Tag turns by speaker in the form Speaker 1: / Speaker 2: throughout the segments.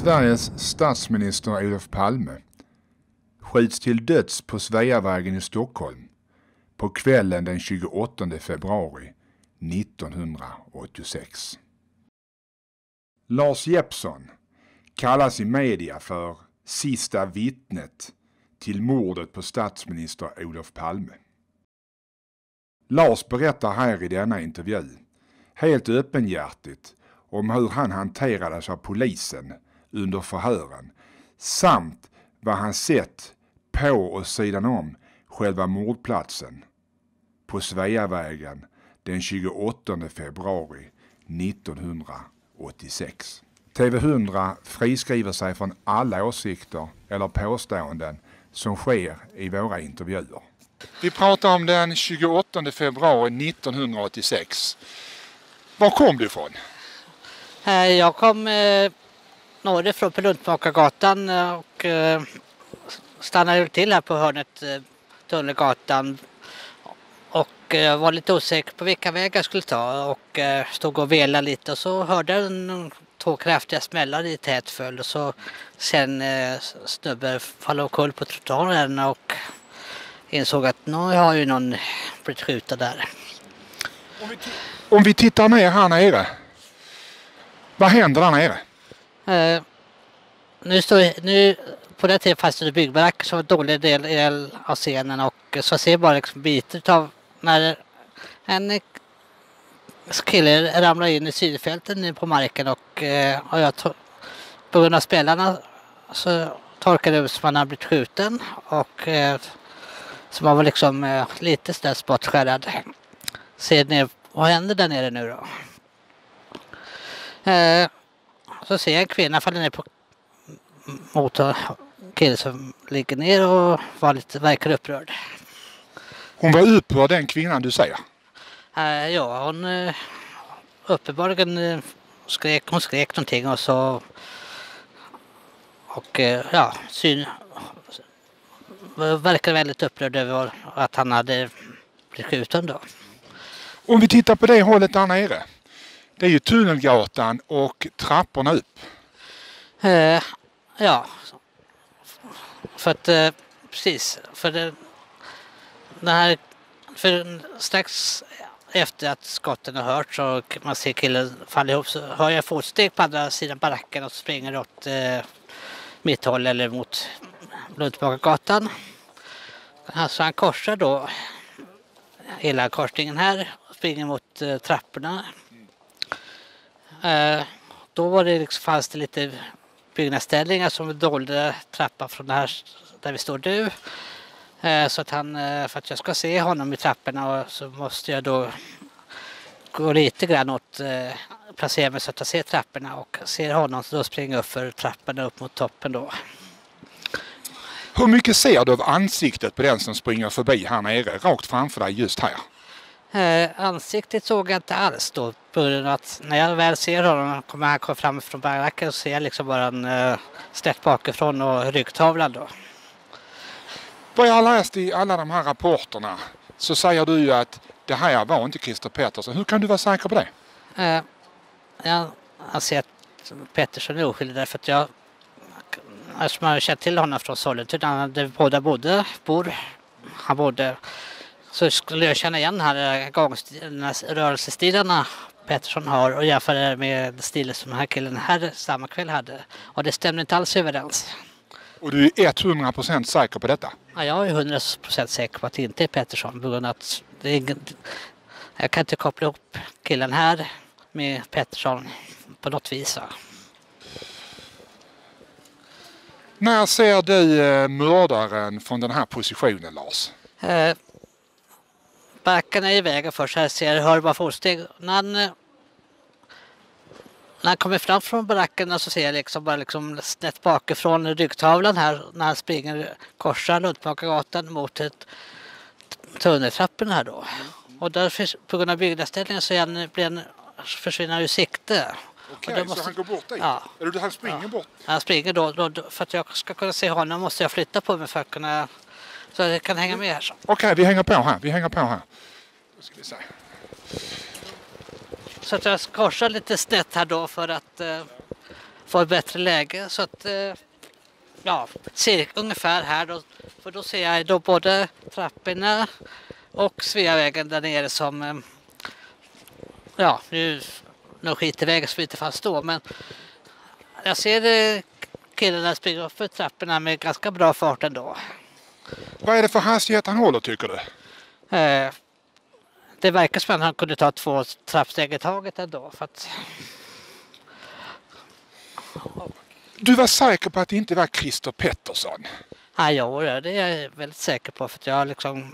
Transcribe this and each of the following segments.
Speaker 1: Sveriges statsminister Olof Palme skjuts till döds på Sveavägen i Stockholm på kvällen den 28 februari 1986. Lars Jeppsson kallas i media för sista vittnet till mordet på statsminister Olof Palme. Lars berättar här i denna intervju helt öppenhjärtigt om hur han hanterades av polisen under förhören samt vad han sett på och sidan om själva mordplatsen på Sveavägen den 28 februari 1986. TV100 friskriver sig från alla åsikter eller påståenden som sker i våra intervjuer. Vi pratar om den 28 februari 1986. Var kom du ifrån?
Speaker 2: Jag kom norrifrån på Luntmakargatan och stannade till här på hörnet Tunnelgatan och var lite osäker på vilka vägar jag skulle ta och stod och velade lite och så hörde jag två kraftiga smällar i tät följd och så sen snubben falla omkull på trottoaren och insåg att nu har ju någon blivit skjuten där.
Speaker 1: Om vi tittar ner här nere, vad händer där nere?
Speaker 2: Nu på den tiden fanns det byggbaracker som var en dålig del av scenen och så ser bara liksom bitar av när en kille ramlar in i sidfälten på marken och jag på grund av spelarna så torkade det ut som han hade blivit skjuten och så man var liksom lite ställs bortskärrad. Ser ner, vad händer där nere nu då? Så ser jag en kvinna falla ner på mot en kille som ligger ner och verkar upprörd.
Speaker 1: Hon var upprörd, den kvinnan du säger?
Speaker 2: Ja, hon uppenbarligen skrek någonting och så och ja, verkar väldigt upprörd över att han hade blivit skjuten då.
Speaker 1: Om vi tittar på det hållet där nere, det är ju Tunnelgatan och trapporna upp.
Speaker 2: Ja, för att precis, för strax efter att skotten har hört så man ser killen falla ihop så hör jag fotsteg på andra sidan baracken och springer åt mitt håll eller mot Luntmakargatan. Alltså han korsar då hela korsningen här och springer mot trapporna. Då var det liksom, fanns det lite byggnadsställningar som dolde trappan från där vi står nu. Så att för att jag ska se honom i trapporna så måste jag då gå lite grann åt placera mig så att jag ser trapporna och ser honom så då springer upp för trapporna upp mot toppen då.
Speaker 1: Hur mycket ser du av ansiktet på den som springer förbi här nere, rakt framför dig just här?
Speaker 2: Ansiktet såg jag inte alls då. Att när jag väl ser honom kommer han komma fram från baracken och ser liksom bara en snett bakifrån och ryggtavlan då.
Speaker 1: Vad jag har läst i alla de här rapporterna så säger du ju att det här var inte Christer Pettersson. Hur kan du vara säker på det?
Speaker 2: Jag anser att Pettersson är oskyldig därför att jag har känt till honom från Sollentuna där båda han bodde så skulle jag känna igen här rörelsestilarna Pettersson har och jämföra med stilen som den här killen här samma kväll hade. Och det stämde inte alls överens.
Speaker 1: Och du är 100% säker på detta?
Speaker 2: Ja, jag är 100% säker på att det inte är Pettersson. På grund av att jag kan inte koppla ihop killen här med Pettersson på något vis.
Speaker 1: När ser du mördaren från den här positionen, Lars?
Speaker 2: Baracken är i vägen först. Här hör bara fotsteg. När han kommer fram från baracken så ser jag liksom bara snett bakifrån ryggtavlan här när han springer korsar Luntmakargatan mot ett tunneltrappen här då. Och där på grund av byggnadsställningen så försvinner han ur sikte.
Speaker 1: Okej, så han går bort dit?
Speaker 2: Ja.
Speaker 1: Eller han springer bort?
Speaker 2: Han springer då för att jag ska kunna se honom måste jag flytta på mig för att kunna så jag kan hänga med här.
Speaker 1: Okej, vi hänger på här. Då ska vi se.
Speaker 2: Så att jag korsar lite snett här då för få ett bättre läge så att ja, ungefär här då, för då ser jag då både trapporna och Sveavägen där nere som ja, nu skiter vägen som inte fanns då, men jag ser killarna springa upp för trapporna med ganska bra fart ändå.
Speaker 1: Vad är det för hastighet han håller tycker du?
Speaker 2: Det verkar som att han kunde ta 2 trappsteg i taget ändå. För att...
Speaker 1: Du var säker på att det inte var Christer Pettersson?
Speaker 2: Ja, det är jag väldigt säker på. För att jag liksom,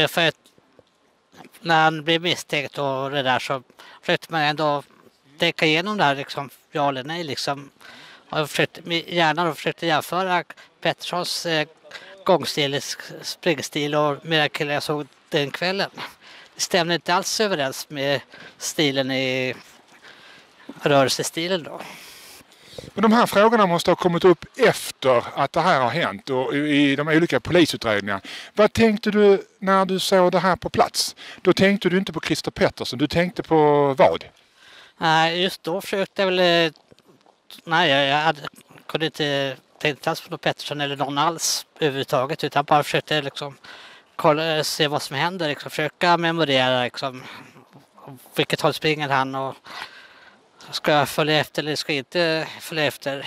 Speaker 2: när han blev misstänkt och det där så försökte man ändå tänka igenom det här liksom, ja eller nej liksom. Och jag försökte jämföra Petterssons gångstil, springstil och med killar jag såg den kvällen. Det stämde inte alls överens med stilen i rörelsestilen då.
Speaker 1: Men de här frågorna måste ha kommit upp efter att det här har hänt och i de olika polisutredningarna. Vad tänkte du när du såg det här på plats? Då tänkte du inte på Christer Pettersson, du tänkte på vad?
Speaker 2: Nej, just då försökte jag väl... Nej, jag kunde inte tänka på Pettersson eller någon alls överhuvudtaget utan bara försökte liksom kolla, se vad som händer, liksom, försöka memorera liksom, vilket håll springer han och ska jag följa efter eller ska jag inte följa efter.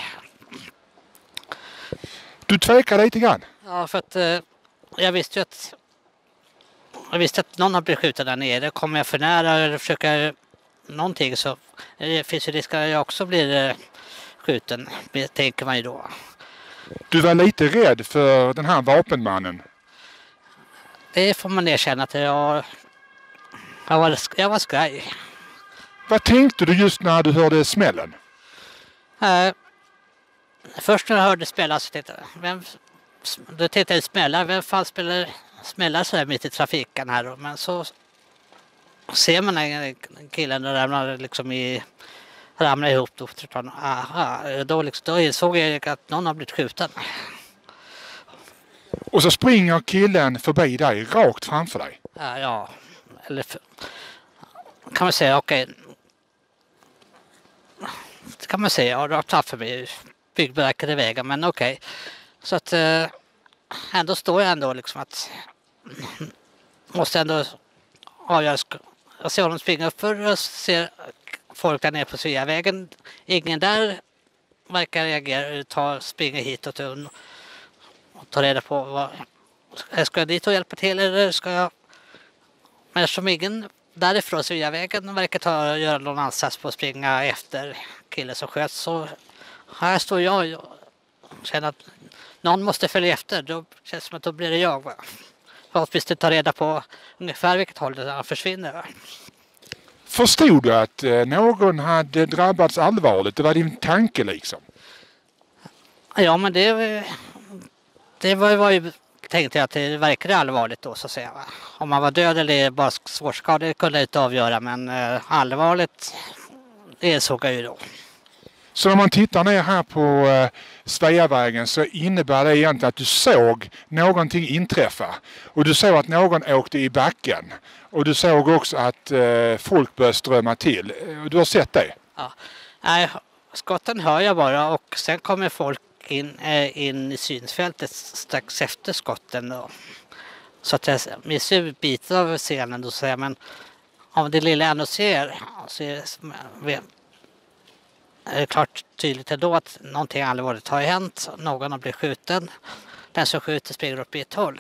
Speaker 1: Du tvekar lite grann?
Speaker 2: Ja, för att jag visste att någon har blivit skjuten där nere. Kommer jag för nära eller försöker någonting så det finns ju risk att jag också blir skjuten, tänker man ju då.
Speaker 1: Du var lite rädd för den här vapenmannen?
Speaker 2: Det får man erkänna att jag var skraj.
Speaker 1: Vad tänkte du just när du hörde smällen?
Speaker 2: Först när jag hörde smällar så tänkte jag smällar, vem fan smällar så här mitt i trafiken här då? Men så ser man en killen och ramlar ihop då insåg jag att någon har blivit skjuten.
Speaker 1: Och så springer killen förbi dig, rakt framför dig?
Speaker 2: Ja, eller kan man säga, okej. Det kan man säga, rakt framför mig, byggverkade vägen, men okej. Så att ändå står jag ändå liksom att måste ändå avgöra. Jag ser honom springa upp för och ser folk där nere på Sveavägen. Ingen där verkar reagera, springa hitåt och ta reda på vad ska jag dit och hjälpa till eller ska jag... Men eftersom ingen därifrån Sveavägen verkar göra någon ansats på att springa efter killen som sköts så här står jag och känner att någon måste följa efter. Då känns det som att då blir det jag. Förhoppningsvis ta reda på ungefär vilket håll han försvinner.
Speaker 1: Förstod du att någon hade drabbats allvarligt? Det var din tanke liksom?
Speaker 2: Ja, men det var ju tänkte jag att det verkade allvarligt då så att säga. Om man var död eller bara svårskadad kunde jag inte avgöra, men allvarligt det såg jag ju då.
Speaker 1: Så när man tittar ner här på Sveavägen så innebär det egentligen att du såg någonting inträffa. Och du såg att någon åkte i backen. Och du såg också att folk började strömma till. Du har sett det?
Speaker 2: Ja. Nej, skotten hör jag bara och sen kommer folk in i synsfältet strax efter skotten. Då. Så att jag missar bitar av scenen då säger jag, men om det lilla jag ändå ser så är det klart tydligt ändå att någonting allvarligt har hänt. Någon har blivit skjuten. Den som skjuter springer upp i ett håll.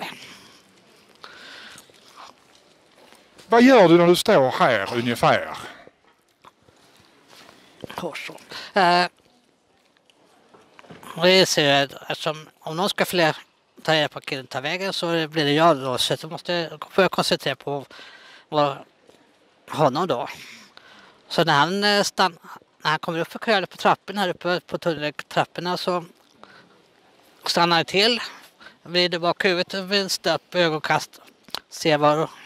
Speaker 1: Vad gör du när du står här ungefär?
Speaker 2: Det ser jag, eftersom om någon ska ta reda på killen tar vägen så blir det jag då. Så jag får jag koncentrera på honom då. Så när han kommer upp för kvällen på trappen här uppe på tunneltrapporna så stannar han till. Vrider bak huvudet vid en stöp ögonkast. Ser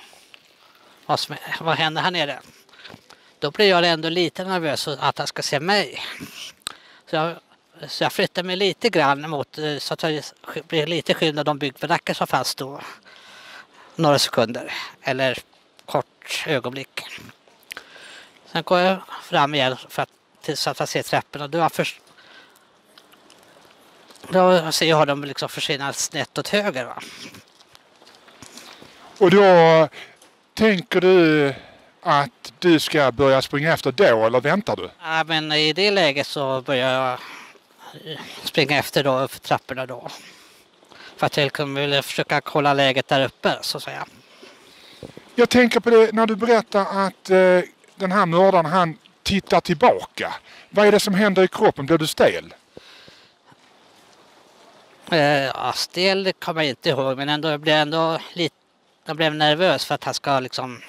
Speaker 2: vad händer här nere. Då blir jag ändå lite nervös att han ska se mig. Så jag flyttar mig lite grann mot så att jag blir lite skymd av de byggverkar som fanns då. Några sekunder eller kort ögonblick. Sen går jag fram igen tills att jag ser trapporna. Då har Då ser jag dem liksom försvinna snett åt höger. Va?
Speaker 1: Och då tänker du att du ska börja springa efter då eller väntar du?
Speaker 2: Ja, men i det läget så börjar jag springa efter då upp för trapporna då. För att jag vill försöka kolla läget där uppe så att säga.
Speaker 1: Jag tänker på det när du berättar att den här mördaren han tittar tillbaka. Vad är det som händer i kroppen? Blir du stel?
Speaker 2: Ja, stel kommer jag inte ihåg men ändå, jag blev nervös för att han ska liksom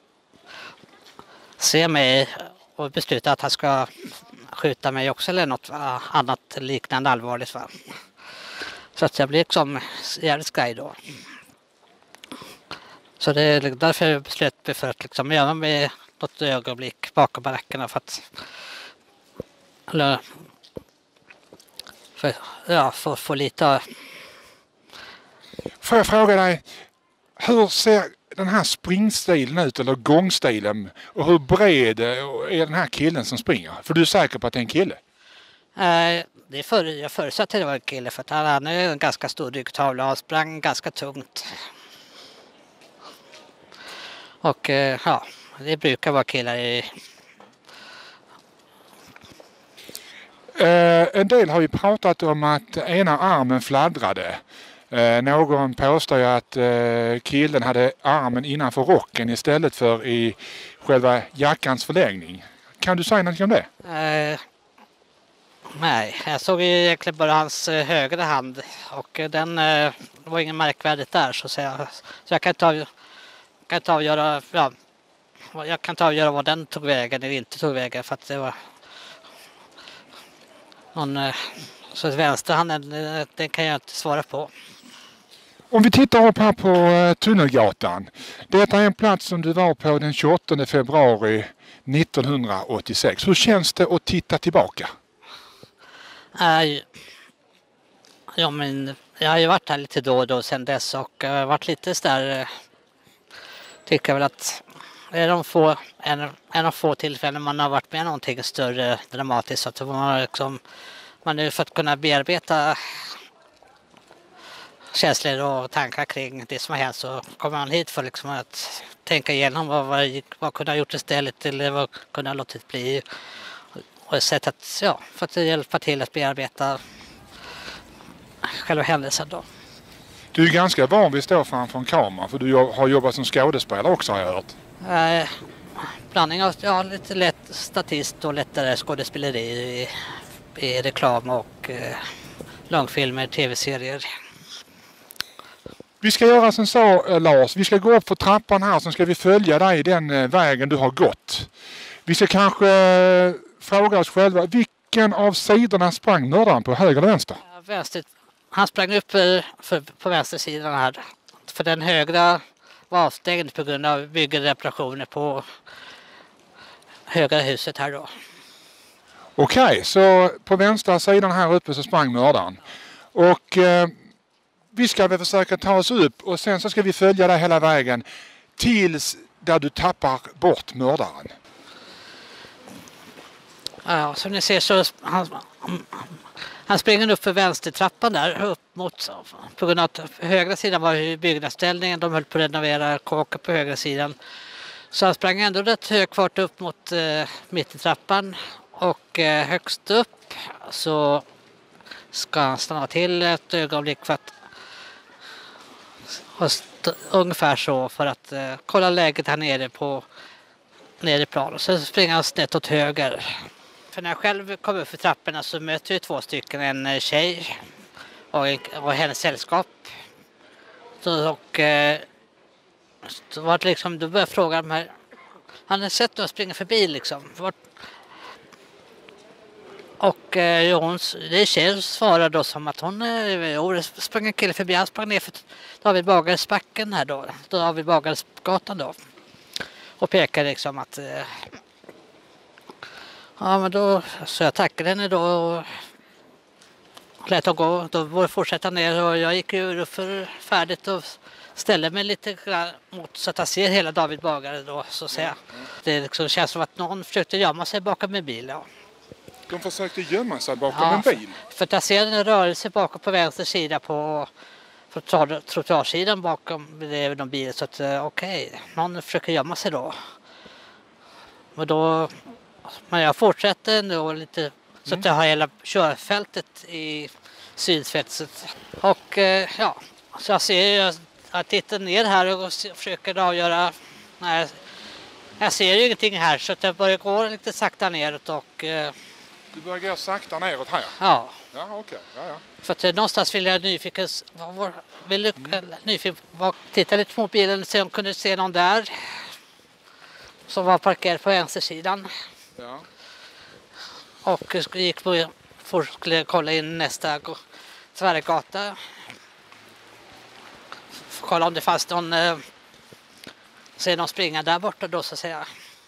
Speaker 2: se mig och besluta att han ska skjuta mig också eller något annat liknande allvarligt. Va? Så att jag blir liksom jävligt skraj då. Så det är därför jag beslöt mig för att liksom göra mig något ögonblick bakom barackerna för att få lite.
Speaker 1: Får jag fråga dig, hur ser den här springstilen ut eller gångstilen och hur bred är den här killen som springer? För du är säker på att det är en kille?
Speaker 2: Jag förutsatte att det var en kille för att han är en ganska stor ryggtavla och sprang ganska tungt. Och ja, det brukar vara killar i.
Speaker 1: En del har ju pratat om att ena armen fladdrade. Någon påstår ju att killen hade armen innanför rocken istället för i själva jackans förlängning. Kan du säga något om det?
Speaker 2: Nej, jag såg ju egentligen bara hans högra hand och den var ingen märkvärdigt där så att säga. Så jag kan inte avgöra vad den tog vägen eller inte tog vägen för att det var någon så att vänsterhanden den kan jag inte svara på.
Speaker 1: Om vi tittar upp här på Tunnelgatan. Detta är en plats som du var på den 28 februari 1986. Hur känns det att titta tillbaka?
Speaker 2: Ja, men jag har ju varit här lite då och då sedan dess och jag har varit lite sådär tycker väl att det är en av få tillfällen man har varit med någonting större dramatiskt så att man nu för att kunna bearbeta känslor och tankar kring det som har hänt så kommer man hit för liksom att tänka igenom vad kunde ha gjort istället eller vad kunde ha låtit bli och ett sätt att för att hjälpa till att bearbeta själva händelsen då.
Speaker 1: Du är ganska van vid att stå framför en kamera för du har jobbat som skådespelare också har jag hört.
Speaker 2: Blandning av lite lätt statist och lättare skådespeleri i reklam och långfilmer, tv-serier.
Speaker 1: Vi ska göra som så Lars, vi ska gå upp för trappan här så ska vi följa dig den vägen du har gått. Vi ska kanske fråga oss själva, vilken av sidorna sprang mördaren på, höger eller vänster?
Speaker 2: Vänster. Han sprang upp på vänstersidan här. För den högra var avstängd på grund av byggreparationer på högra huset här då.
Speaker 1: Okej, så på vänstra sidan här uppe så sprang mördaren. Och vi ska väl försöka ta oss upp och sen så ska vi följa dig hela vägen tills där du tappar bort mördaren.
Speaker 2: Ja, som ni ser så han springer upp för vänstertrappan där upp mot på grund av att högra sidan var byggnadsställningen. De höll på att renovera kåken på högra sidan. Så han sprang ändå rätt hög fart upp mot mittentrappan och högst upp så ska han stanna till ett ögonblick för att ungefär så för att kolla läget här nere på nere plan. Och så springer han snett åt höger. För när jag själv kom upp för trapporna så möter jag 2 stycken, en tjej och hennes sällskap. Så var det liksom, då började jag fråga de här, han har sett dem springa förbi liksom. Och det tjejen svarade då som att hon sprang en kille förbi, han sprang ner för David Bagares backen här då David Bagares gatan då. Och pekade liksom att ja men då så jag tackade henne då och lät hon gå, då var det fortsätta ner och jag gick ur för färdigt och ställde mig lite mot så att jag ser hela David Bagare då så att säga. Det liksom känns som att någon försökte gömma sig bakom en bil. Ja.
Speaker 1: De försökte gömma sig bakom en bil?
Speaker 2: För att jag ser en rörelse bakom på vänster sida på trottoarsidan bakom bredvid någon bil. Så att okej, någon försöker gömma sig då. Men jag fortsätter ändå lite så att jag har hela körfältet i synfältet. Och så jag ser, jag tittar ner här och försöker avgöra. Nej, jag ser ju ingenting här så att jag börjar gå lite sakta neråt och...
Speaker 1: Du börjar gå sakta neråt här?
Speaker 2: Ja.
Speaker 1: Ja, okej. Ja.
Speaker 2: För att någonstans vill jag titta lite på mobilen och se om jag kunde se någon där som var parkerad på vänstersidan.
Speaker 1: Ja.
Speaker 2: Och skulle kolla in nästa tvärgata. Kolla om det fanns någon springa där borta då så att säga.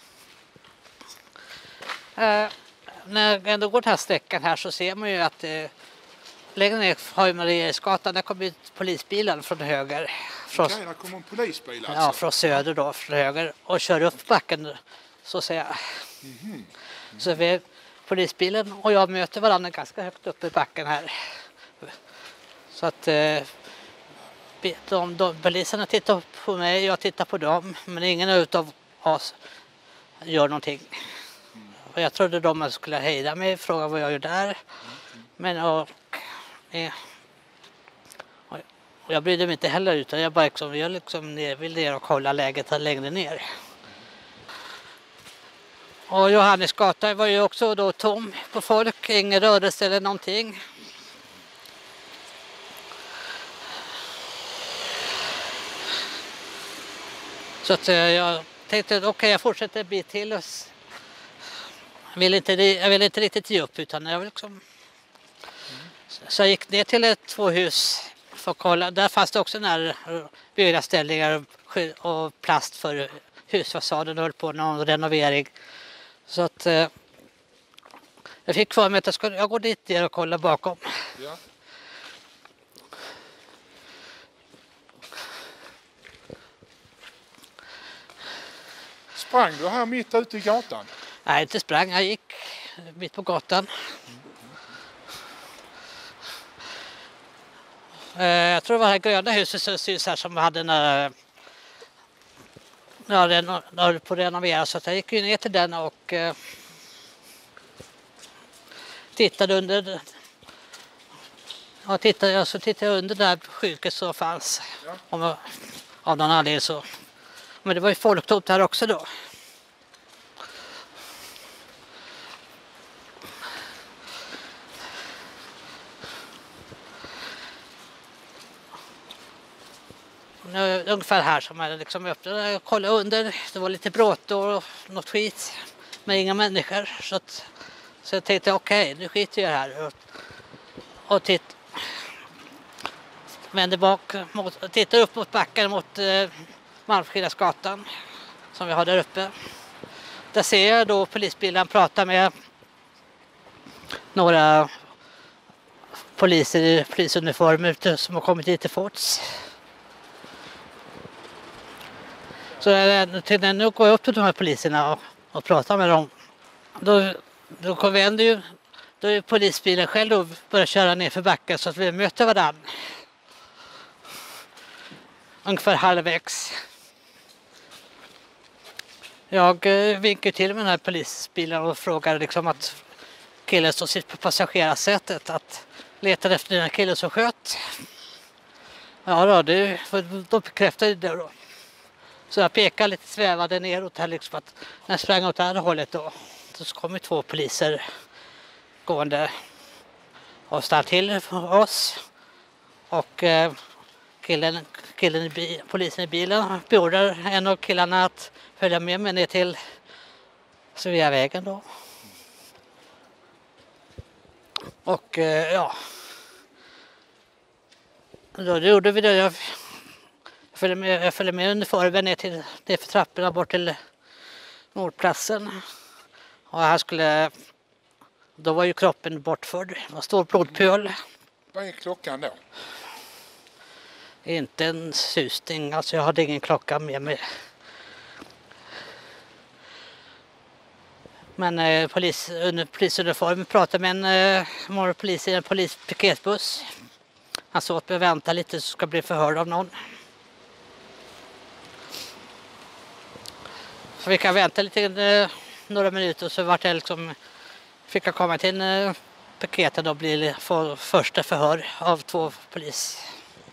Speaker 2: När jag ändå går den här sträckan här så ser man ju att längre ner har ju Mariesgatan, där kommer polisbilen från höger.
Speaker 1: Okej, där kommer en polisbil alltså?
Speaker 2: Ja, från söder då, från höger och kör upp backen så att säga. Så vi, polisbilen och jag möter varandra ganska högt upp i backen här. Så att poliserna tittar på mig, jag tittar på dem, men ingen utav oss gör någonting. Och jag trodde de skulle hejda mig och fråga vad jag gör där. Men jag brydde mig inte heller utan jag bara vill ner och kolla läget här längre ner. Och Johannesgatan var ju också då tom på folk, ingen rörelse eller någonting. Så att jag tänkte okej, jag fortsätter en bit till. Jag vill inte riktigt ge upp utan jag vill Så jag gick ner till två hus för att kolla. Där fanns det också byggnadsställningar och plast för husfasaden och höll på någon renovering. Så att jag fick för mig att jag går dit ner och kolla bakom.
Speaker 1: Ja. Sprang du här mitt ute i gatan?
Speaker 2: Nej, inte sprang. Jag gick mitt på gatan. Jag tror det var det här gröna huset som syns här som hade på att renovera. Så jag gick ju ner till den och tittade under. Så tittade jag under det här sjuket som fanns. Ja. Av någon anledning så. Men det var ju folktomt här också då. Ungefär här som jag öppnade och kollade under. Det var lite bråte och något skit. Men inga människor. Så jag tänkte okej, nu skiter jag här. Och vände bak. Tittar upp mot backen mot Malmskillnadsgatan. Som vi har där uppe. Där ser jag då polisbilen prata med några poliser i polisuniformer som har kommit hit till fots. Så nu går jag upp till de här poliserna och pratar med dem. Då vänder ju då är polisbilen själv och börjar köra ner för backen så att vi möter varandra. Ungefär halvvägs. Jag vinkar till med den här polisbilen och frågar att killen som sitter på passagerarsätet att leta efter den här killen som sköt. Ja då, då bekräftade det då. Så jag pekar lite svävade neråt här att när jag sprang åt det här hållet då. Så kom 2 poliser gående och stannade till för oss. Och polisen i bilen beordrar en av killarna att följa med mig ner till Sveavägen då. Och då gjorde vi det. Jag följde med uniformen ner för trapporna bort till Nordplatsen. Och då var ju kroppen bortförd. Det var stor blodpöl.
Speaker 1: Vad är klockan då?
Speaker 2: Inte en susning. Alltså jag hade ingen klocka med mig. Men under polisuniformen pratade med en polis i en polispiketbuss. Han sa att vi väntar lite så ska bli förhörd av någon. Så vi kan vänta lite några minuter så vart jag liksom, fick jag komma till piketen och bli första förhör av 2 polis.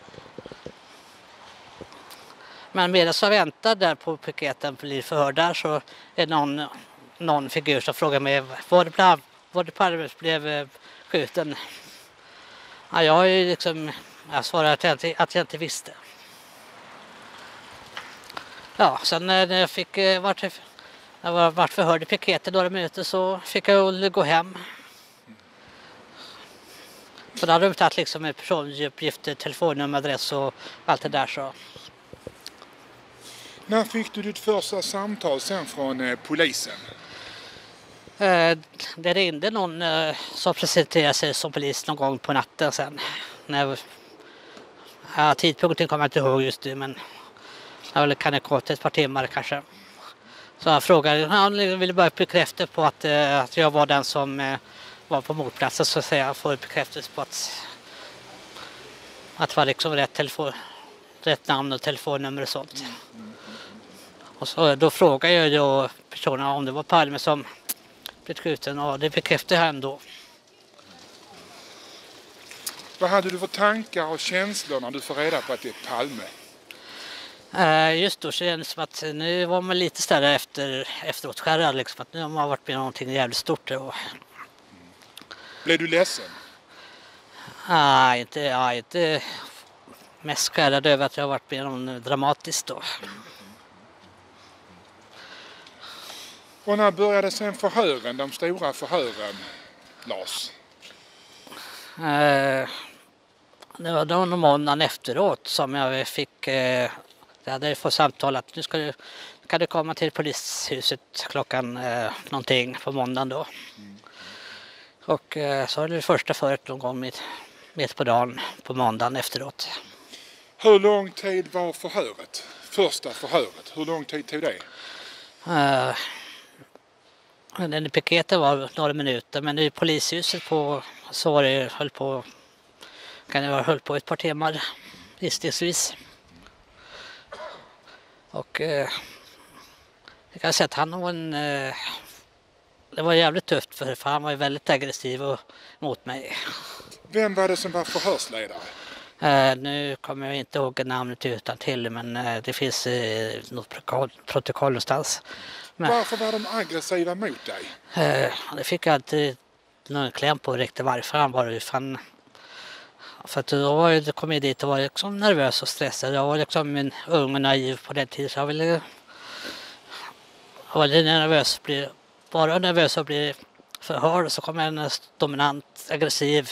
Speaker 2: Men medan jag väntar där på piketen blir förhör där så är någon figur som frågar mig var det Palme blev skjuten. Ja, jag svarade att jag inte visste. Ja, sen när jag fick vart förhörd i piketen några minuter så fick jag gå hem. Så då hade de tagit liksom med personuppgifter, telefonnummer, adress och allt det där så.
Speaker 1: När fick du ditt första samtal sen från polisen?
Speaker 2: Det ringde någon som presenterade sig som polis någon gång på natten sen. Tidpunkten kommer jag inte ihåg just nu men det kan det gå till ett par timmar kanske. Så han ville bara bekräfta på att jag var den som var på mordplatsen så att säga. Får bekräftelse på att det var liksom rätt namn och telefonnummer och sånt. Och så, då frågade jag då personerna om det var Palme som blev skjuten och det bekräftade han då.
Speaker 1: Vad hade du för tankar och känslor när du får reda på att det är Palme?
Speaker 2: Just då kändes det som att nu var man lite större efteråt skärrad liksom, att nu har man varit med någonting jävligt stort.
Speaker 1: Blev du ledsen?
Speaker 2: Inte mest skärrad över att jag har varit med något dramatiskt då.
Speaker 1: Och när började sen de stora förhören, Lars?
Speaker 2: Det var då måndagen efteråt som jag fick, jag hade fått samtal att nu kan du komma till polishuset klockan någonting på måndagen då. Och så var det första förhöret någon gång mitt på dagen på måndagen efteråt.
Speaker 1: Hur lång tid var förhöret? Första förhöret, hur lång tid tog det?
Speaker 2: Den i piketen var några minuter men i polishuset så var det höll på ett par timmar gissningsvis. Och jag kan säga att det var jävligt tufft för han var ju väldigt aggressiv mot mig.
Speaker 1: Vem var det som var förhörsledare?
Speaker 2: Nu kommer jag inte ihåg namnet utan till men det finns något protokoll någonstans. Men,
Speaker 1: varför var de aggressiva mot dig?
Speaker 2: Det fick jag inte någon kläm på riktigt varför han var det. För att då kom jag dit och var liksom nervös och stressad. Jag var liksom en ung och naiv på den tiden så jag var lite nervös. Bara nervös och bli förhörd så kom en dominant, aggressiv.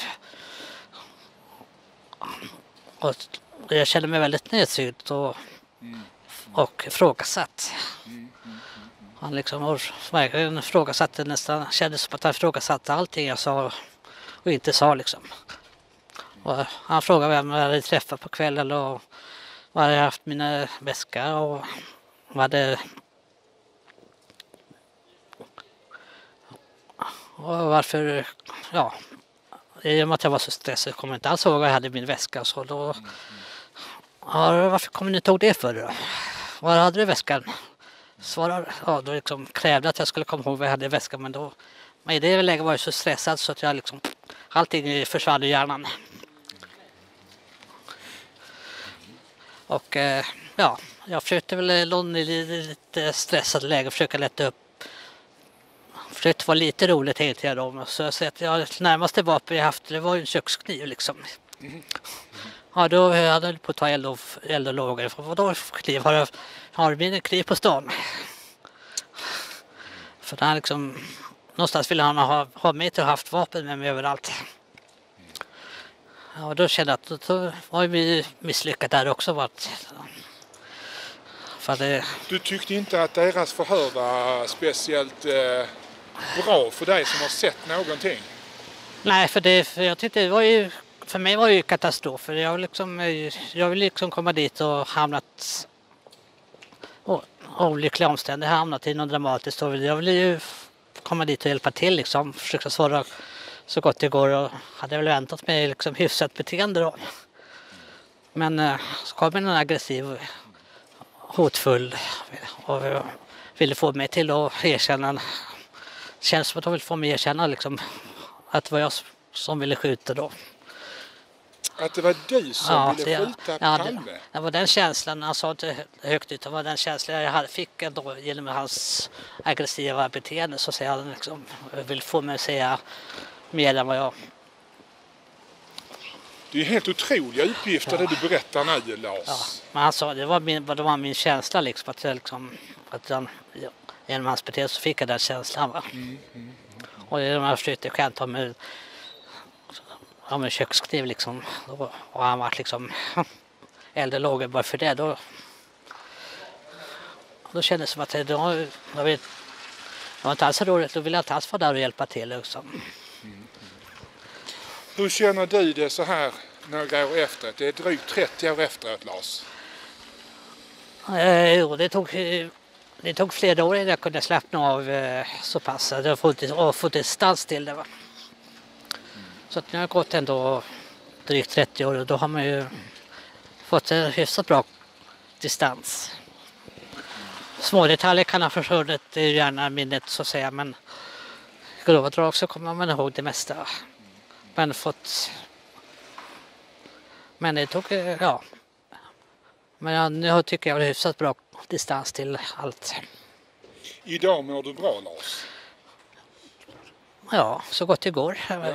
Speaker 2: Och jag kände mig väldigt nedsynt och ifrågasatt. Han liksom verkligen ifrågasatte nästan, kändes som att han ifrågasatte allting jag sa och inte sa liksom. Och han frågade vem jag hade träffat på kvällen och var jag hade haft mina väskor och varför, ja, i och med att jag var så stressad kommer jag inte alls ihåg att jag hade min väska och så då. Ja, varför kommer ni inte ihåg det för då? Var hade du väskan? Svarar, ja, då liksom krävde att jag skulle komma ihåg vad jag hade i väskan men i det läget var jag så stressad så att jag liksom, allting försvann i hjärnan. Och ja, jag försökte väl i lite stressad läge försöka lätta upp. Försökte vara lite roligt tänkte jag då. Så jag sa att det närmaste vapen jag haft det var ju en kökskniv liksom. Ja, då hade jag på att ta eld och lågor. Vadå kniv? Har du min kniv på stan? För han liksom, någonstans ville han ha mig till att ha haft vapen med mig överallt. Ja, och då kände jag att då var vi misslyckat där också.
Speaker 1: Du tyckte inte att deras förhör var speciellt bra för dig som har sett någonting?
Speaker 2: Nej, för jag tyckte det var ju, för mig var det ju katastrof. För jag ville liksom komma dit och hamnat olyckliga omständigheter, hamnat i något dramatiskt. Jag ville ju komma dit och hjälpa till liksom. Försöka svara så gott det går och hade väl väntat mig liksom hyfsat beteende då. Men så kom en aggressiv, hotfull och ville få mig till att erkänna. Känns som att de vill få mig erkänna liksom, att det var jag som ville skjuta då.
Speaker 1: Att det var du som ville skjuta Palme?
Speaker 2: Det var den känslan, han sa inte högt ut, det var den känslan jag fick ändå genom hans aggressiva beteende. Så säger han liksom, vill få mig att säga mer än vad jag...
Speaker 1: Det är helt otroliga uppgifter det du berättar nu, Lars.
Speaker 2: Ja, men han sa, det var min känsla liksom, att han, genom hans beteende så fick jag den känslan. Va? Och det jag försökte skämta med kökskniv liksom, och han var liksom äldre låg bara för det. Då kändes det som att det var inte alls roligt, då ville jag inte alls vara där och hjälpa till. Liksom.
Speaker 1: Hur känner du det så här några år efter? Det är drygt 30 år efteråt, Lars.
Speaker 2: Det tog flera år innan jag kunde slappna av så pass. Jag har fått distans till det. Va? Så att nu har jag gått ändå drygt 30 år och då har man ju fått en hyfsat bra distans. Små detaljer kan ha försvunnit, det är gärna minnet så att säga, men grova drag så kommer man ihåg det mesta. Men det tog, ja. Men nu tycker jag det är hyfsat bra distans till allt.
Speaker 1: Idag mår du bra, Lars?
Speaker 2: Ja, så gott det går. Ja.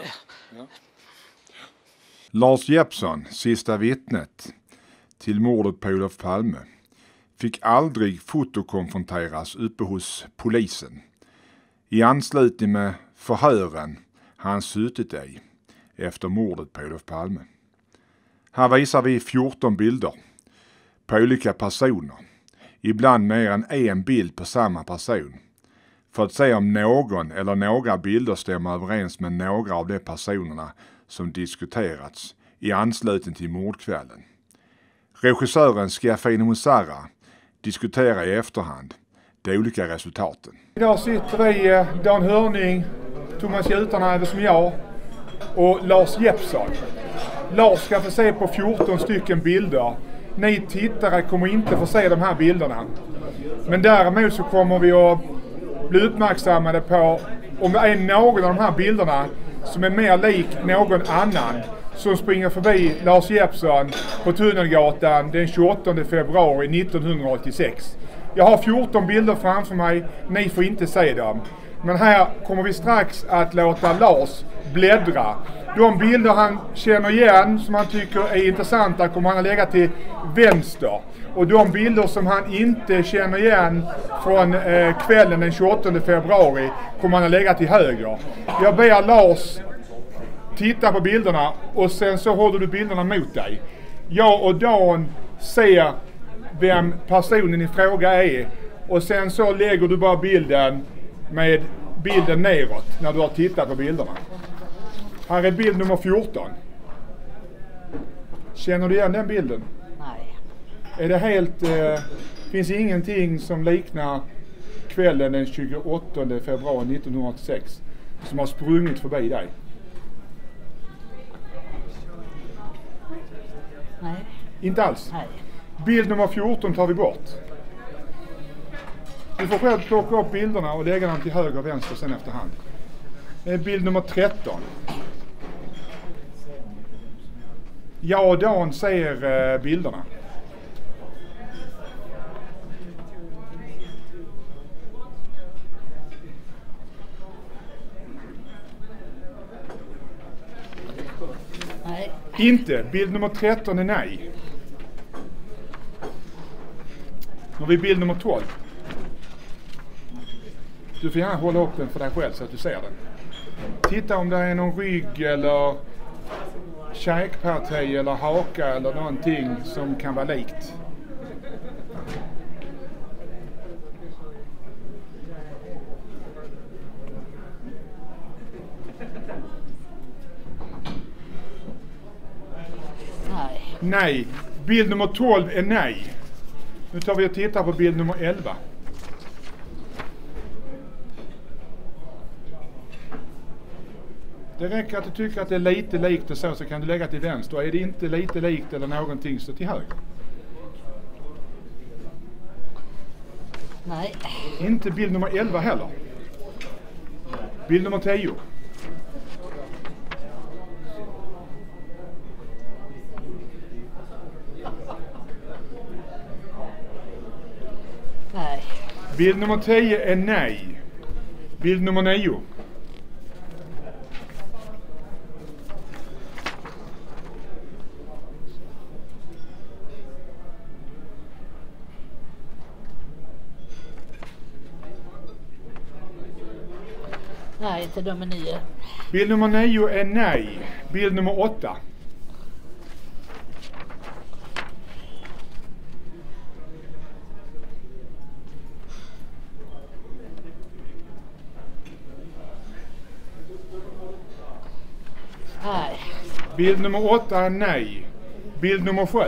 Speaker 1: Lars Jeppsson, sista vittnet till mordet på Olof Palme, fick aldrig fotokonfronteras uppe hos polisen. I anslutning med förhören han suttit i efter mordet på Olof Palme. Här visar vi 14 bilder på olika personer. Ibland mer än en bild på samma person. För att se om någon eller några bilder stämmer överens med några av de personerna som diskuterats i anslutning till mordkvällen. Regissören Schiaffino Musara diskuterar i efterhand de olika resultaten.
Speaker 3: Idag sitter vi Dan Hörning, Thomas Jutarnäve som jag och Lars Jeppsson. Lars ska få se på 14 stycken bilder. Ni tittare kommer inte få se de här bilderna. Men däremot så kommer vi att bli uppmärksammade på om det är någon av de här bilderna som är mer lik någon annan som springer förbi Lars Jeppsson på Tunnelgatan den 28 februari 1986. Jag har 14 bilder framför mig, ni får inte se dem. Men här kommer vi strax att låta Lars bläddra. De bilder han känner igen som han tycker är intressanta kommer han att lägga till vänster. Och de bilder som han inte känner igen från kvällen den 28 februari kommer han att lägga till höger. Jag ber Lars titta på bilderna och sen så håller du bilderna mot dig. Jag och Dan ser vem personen i fråga är och sen så lägger du bara bilden med bilden neråt när du har tittat på bilderna. Här är bild nummer 14. Känner du igen den bilden?
Speaker 2: Nej.
Speaker 3: Är det helt... finns ingenting som liknar kvällen den 28 februari 1986 som har sprungit förbi dig?
Speaker 2: Nej.
Speaker 3: Inte alls?
Speaker 2: Nej.
Speaker 3: Bild nummer 14 tar vi bort. Du får själv plocka upp bilderna och lägga dem till höger och vänster sen efterhand. Bild nummer 13. Jag och Dan ser bilderna.
Speaker 2: Nej.
Speaker 3: Inte. Bild nummer 13 är nej. Nu har vi bild nummer 12. Du får gärna hålla upp den för dig själv så att du ser den. Titta om det är någon rygg eller käkparti eller haka eller någonting som kan vara likt.
Speaker 2: Nej.
Speaker 3: Nej. Bild nummer 12 är nej. Nu tar vi och tittar på bild nummer 11. Det räcker att du tycker att det är lite likt och så kan du lägga till vänster. Och är det inte lite likt eller någonting så till höger.
Speaker 2: Nej.
Speaker 3: Inte bild nummer 11 heller. Bild nummer 10.
Speaker 2: Nej.
Speaker 3: Bild nummer 10 är nej. Bild nummer 9.
Speaker 2: Nej, inte nummer 9.
Speaker 3: Bild nummer 9 är nej. Bild nummer 8.
Speaker 2: Nej.
Speaker 3: Bild nummer 8 är nej. Bild nummer 7.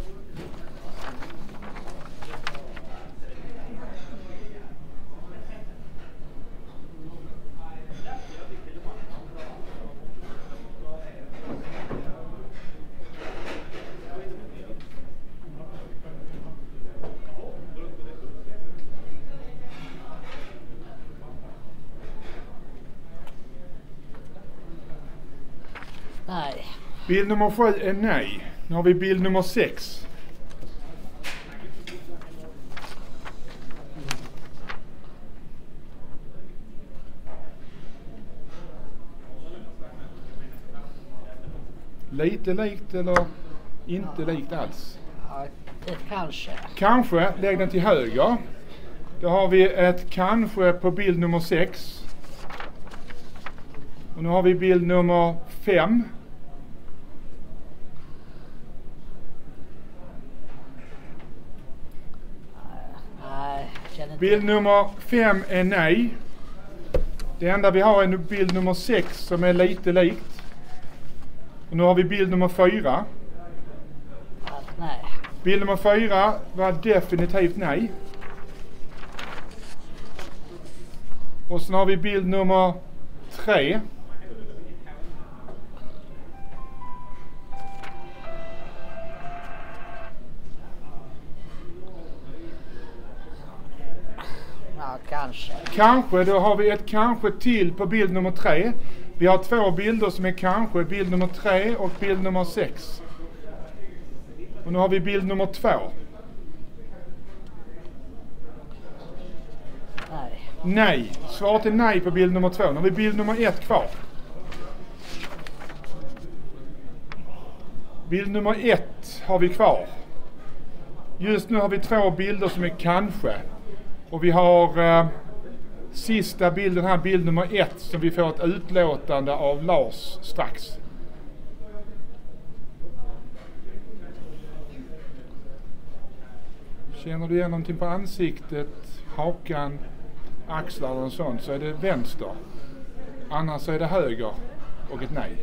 Speaker 2: Nej.
Speaker 3: Bild nummer 7 är nej. Nu har vi bild nummer 6. Lite likt eller inte likt alls?
Speaker 2: Ja, det kanske.
Speaker 3: Kanske, lägg den till höger. Då har vi ett kanske på bild nummer 6. Och nu har vi bild nummer 5.
Speaker 2: Nej, känner inte.
Speaker 3: Bild nummer 5 är nej. Det enda vi har är bild nummer 6 som är lite likt. Och nu har vi bild nummer 4.
Speaker 2: Nej.
Speaker 3: Bild nummer 4 var definitivt nej. Och sen har vi bild nummer 3.
Speaker 2: Ja, kanske.
Speaker 3: Kanske, då har vi ett kanske till på bild nummer 3. Vi har 2 bilder som är kanske, bild nummer 3 och bild nummer 6. Och nu har vi bild nummer 2.
Speaker 2: Nej.
Speaker 3: Nej, svaret är nej på bild nummer 2. Nu har vi bild nummer 1 kvar. Bild nummer 1 har vi kvar. Just nu har vi 2 bilder som är kanske. Och vi har sista bilden här, bild nummer 1, som vi får ett utlåtande av Lars strax. Känner du igen någonting på ansiktet, hakan, axlar och sånt, så är det vänster. Annars så är det höger och ett nej.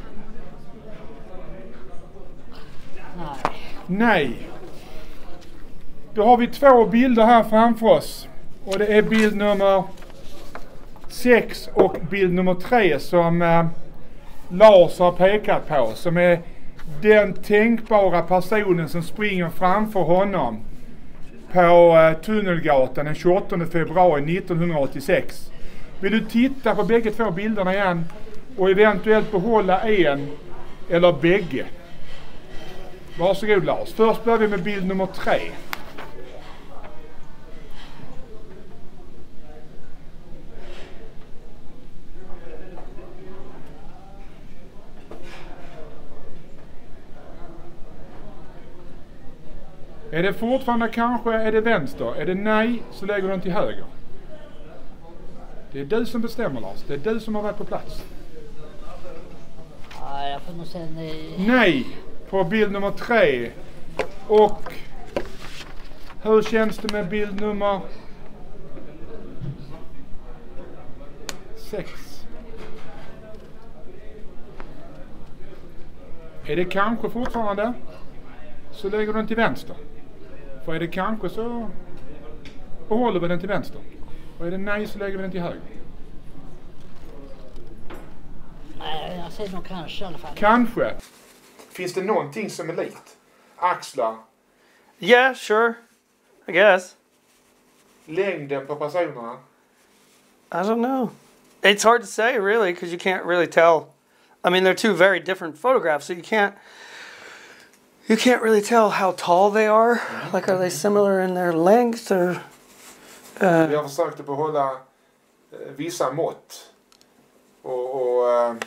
Speaker 2: Nej.
Speaker 3: Nej. Då har vi 2 bilder här framför oss. Och det är bild nummer 6 och bild nummer 3 som Lars har pekat på. Som är den tänkbara personen som springer framför honom på Tunnelgatan den 28 februari 1986. Vill du titta på bägge 2 bilderna igen och eventuellt behålla en eller bägge? Varsågod Lars. Först börjar vi med bild nummer 3. Är det fortfarande kanske, är det vänster? Är det nej, så lägger du den till höger. Det är du som bestämmer Lars. Det är du som har varit på plats.
Speaker 2: Ja, jag får nog säga nej.
Speaker 3: Nej på bild nummer 3. Och hur känns det med bild nummer 6? Är det kanske fortfarande, så lägger du den till vänster. För är det kanske så behåller vi den till vänster. Och är det nej så lägger vi den till höger.
Speaker 2: Nej, jag säger nog kanske i alla fall.
Speaker 3: Kanske. Finns det någonting som är likt? Axlar?
Speaker 4: Yeah, sure. I guess.
Speaker 3: Längden på personerna?
Speaker 4: I don't know. It's hard to say, really, because you can't really tell. I mean, they're two very different photographs, so you can't really tell how tall they are. Like, are they similar in their length or?
Speaker 3: Vi har försökt att behålla vissa mått. Och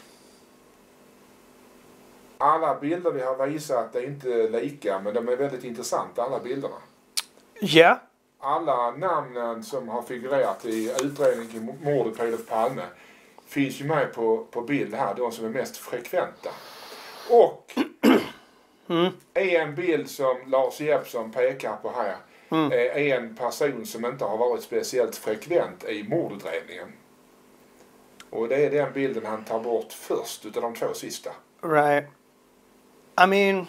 Speaker 3: alla bilder vi har visat är inte lika, men de är väldigt intressanta, alla bilderna.
Speaker 4: Yeah.
Speaker 3: Alla namnen som har figurerat i utredningen kring mordet på Olof Palme finns ju med på bild här, de som är mest frekventa. Och en bild som Lars Jeppsson pekar på här är en person som inte har varit speciellt frekvent i mordutredningen. Och det är den bilden han tar bort först utav de 2 sista.
Speaker 4: Right. I mean,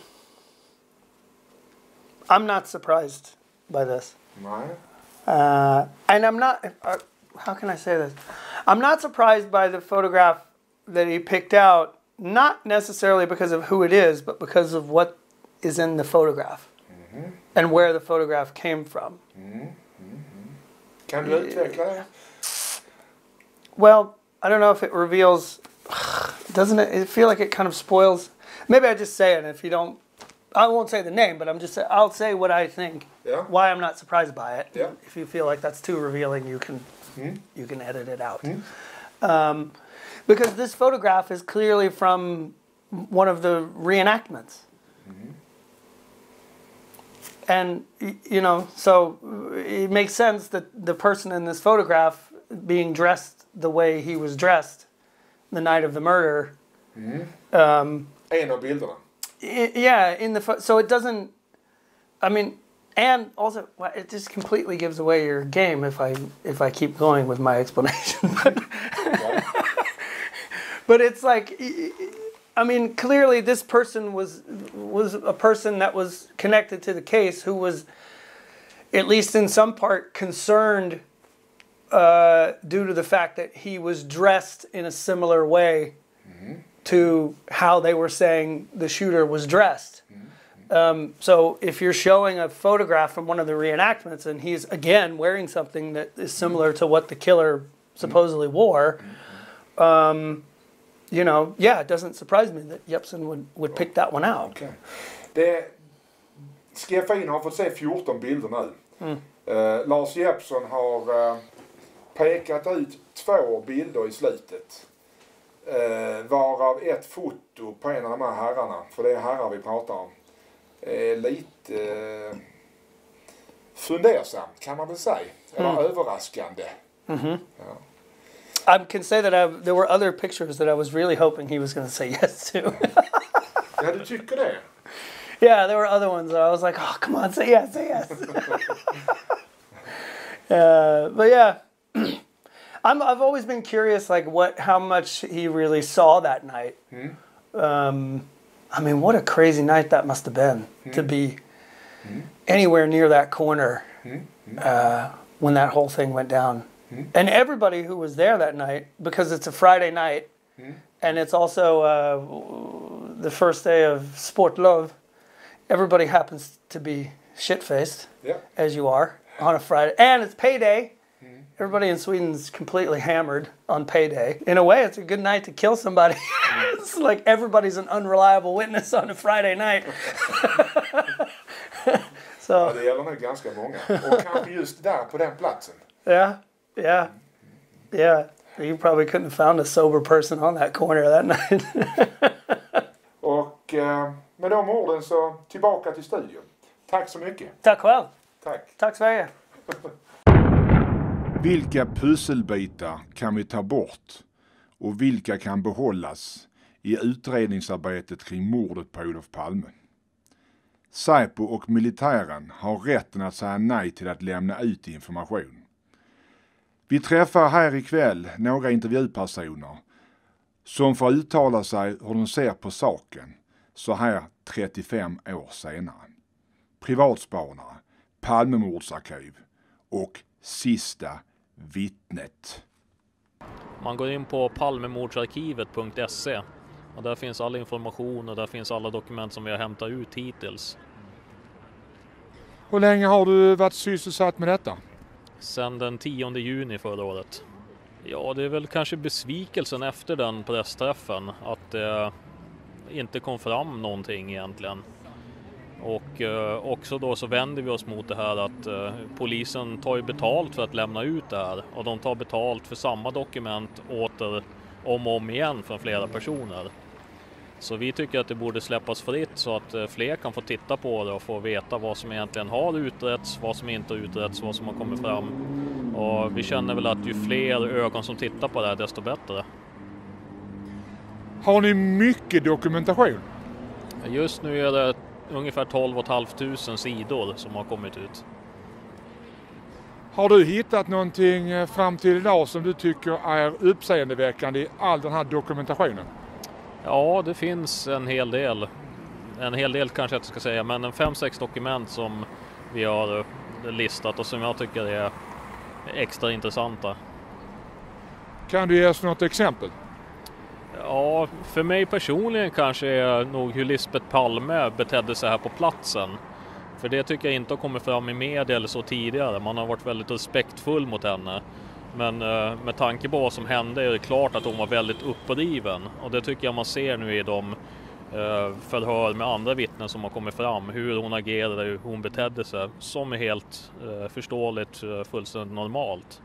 Speaker 4: I'm not surprised by this.
Speaker 3: Nej.
Speaker 4: And I'm not, how can I say this? I'm not surprised by the photograph that he picked out, not necessarily because of who it is, but because of what is in the photograph and where the photograph came from.
Speaker 3: Kan du utveckla det?
Speaker 4: Well, I don't know if it reveals, doesn't it feel like it kind of spoils? Maybe I just say it if you don't, I won't say the name, but I'll say what I think.
Speaker 3: Yeah.
Speaker 4: Why I'm not surprised by it.
Speaker 3: Yeah.
Speaker 4: If you feel like that's too revealing, you can edit it out. Because this photograph is clearly from one of the reenactments. And, you know, so it makes sense that the person in this photograph being dressed the way he was dressed the night of the murder.
Speaker 3: En av bilderna.
Speaker 4: Yeah, so it doesn't, I mean, and also it just completely gives away your game if I keep going with my explanation. But it's like, I mean, clearly this person was a person that was connected to the case, who was at least in some part concerned due to the fact that he was dressed in a similar way to how they were saying the shooter was dressed. So if you're showing a photograph from one of the reenactments and he's again wearing something that is similar to what the killer supposedly wore, you know, yeah, it doesn't surprise me that Jeppsson would pick that one out.
Speaker 3: Okay. Skefin har fått se 14 bilder nu. Lars Jeppsson har pekat ut 2 bilder i slutet. Varav ett foto på en av de här herrarna, för det är herrar vi pratar om, lite fundersam kan man väl säga, eller överraskande. Ja.
Speaker 4: I can say that there were other pictures that I was really hoping he was going to say yes to.
Speaker 3: Ja, du tycker det?
Speaker 4: Yeah, there were other ones that I was like, oh, come on, say yes, say yes. But yeah, I've always been curious, like how much he really saw that night. I mean, what a crazy night that must have been to be anywhere near that corner when that whole thing went down. And everybody who was there that night, because it's a Friday night, and it's also the first day of Sportlov, everybody happens to be shit-faced, as you are, on a Friday. And it's payday. Everybody in Sweden's completely hammered on payday. In a way, it's a good night to kill somebody. It's like everybody's an unreliable witness on a Friday night. So,
Speaker 3: ja, det gäller nog ganska många. Och kanske just där på den platsen.
Speaker 4: Yeah. You probably couldn't have found a sober person on that corner that night.
Speaker 3: Och med de orden så tillbaka till studion. Tack så mycket.
Speaker 4: Tack själv.
Speaker 3: Tack
Speaker 4: Sverige.
Speaker 1: Vilka pusselbitar kan vi ta bort och vilka kan behållas i utredningsarbetet kring mordet på Olof Palme? Säpo och militären har rätten att säga nej till att lämna ut information. Vi träffar här ikväll några intervjupersoner som får uttala sig hur de ser på saken så här 35 år senare. Privatspanare, Palmemordsarkiv och sista vittnet.
Speaker 5: Man går in på palmemordsarkivet.se och där finns all information och där finns alla dokument som vi har hämtat ut hittills.
Speaker 3: Hur länge har du varit sysselsatt med detta?
Speaker 5: Sedan den 10 juni förra året. Ja, det är väl kanske besvikelsen efter den pressträffen att det inte kom fram någonting egentligen. Och också då så vänder vi oss mot det här att polisen tar ju betalt för att lämna ut det här. Och de tar betalt för samma dokument åter om och om igen från flera personer. Så vi tycker att det borde släppas fritt så att fler kan få titta på det och få veta vad som egentligen har utretts, vad som inte har utretts, vad som har kommit fram. Och vi känner väl att ju fler ögon som tittar på det här desto bättre.
Speaker 3: Har ni mycket dokumentation?
Speaker 5: Just nu är det ungefär 12 500 sidor som har kommit ut.
Speaker 3: Har du hittat någonting fram till idag som du tycker är uppseendeväckande i all den här dokumentationen?
Speaker 5: Ja, det finns en hel del. En hel del kanske jag ska säga, men en 5-6 dokument som vi har listat och som jag tycker är extra intressanta.
Speaker 3: Kan du ge oss något exempel?
Speaker 5: Ja, för mig personligen kanske är nog hur Lisbeth Palme betedde sig här på platsen. För det tycker jag inte har kommit fram i media eller så tidigare. Man har varit väldigt respektfull mot henne. Men med tanke på vad som hände är det klart att hon var väldigt uppriven. Och det tycker jag man ser nu i de förhör med andra vittnen som har kommit fram. Hur hon agerade, hur hon betedde sig. Som är helt förståeligt, fullständigt normalt.